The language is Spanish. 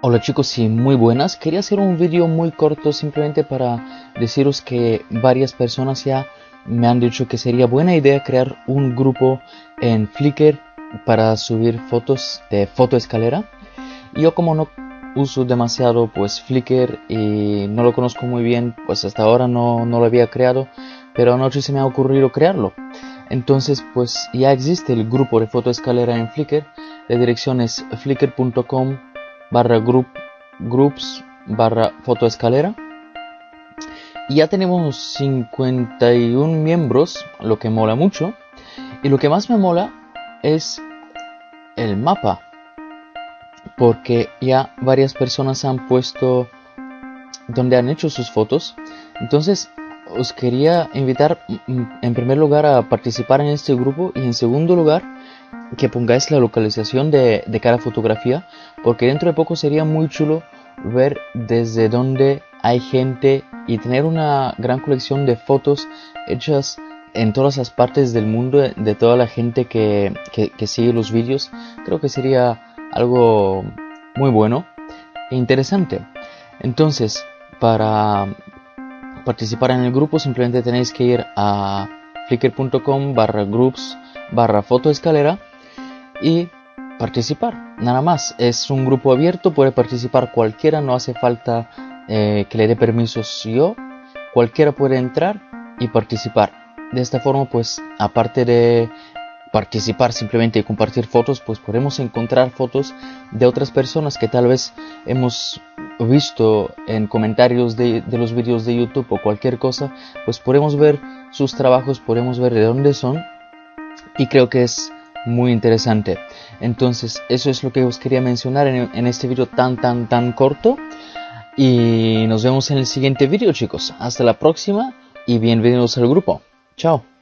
Hola chicos, sí, muy buenas. Quería hacer un vídeo muy corto simplemente para deciros que varias personas ya me han dicho que sería buena idea crear un grupo en Flickr para subir fotos de fotoescalera. Y yo como no uso demasiado pues Flickr y no lo conozco muy bien, pues hasta ahora no lo había creado, pero anoche se me ha ocurrido crearlo. Entonces pues ya existe el grupo de fotoescalera en Flickr. La dirección es flickr.com/groups/fotoescalera y ya tenemos 51 miembros, lo que mola mucho. Y lo que más me mola es el mapa, porque ya varias personas han puesto donde han hecho sus fotos. Entonces os quería invitar en primer lugar a participar en este grupo, y en segundo lugar que pongáis la localización de cada fotografía, porque dentro de poco sería muy chulo ver desde dónde hay gente y tener una gran colección de fotos hechas en todas las partes del mundo de toda la gente que sigue los vídeos. Creo que sería algo muy bueno e interesante. Entonces, para participar en el grupo simplemente tenéis que ir a flickr.com/groups/fotoescalera y participar, nada más. Es un grupo abierto, puede participar cualquiera, no hace falta que le dé permisos yo, cualquiera puede entrar y participar. De esta forma pues, aparte de participar simplemente y compartir fotos, pues podemos encontrar fotos de otras personas que tal vez hemos visto en comentarios de los vídeos de YouTube o cualquier cosa. Pues podemos ver sus trabajos, podemos ver de dónde son, y creo que es muy interesante. Entonces eso es lo que os quería mencionar en este vídeo tan corto, y nos vemos en el siguiente vídeo, chicos. Hasta la próxima y bienvenidos al grupo. Chao.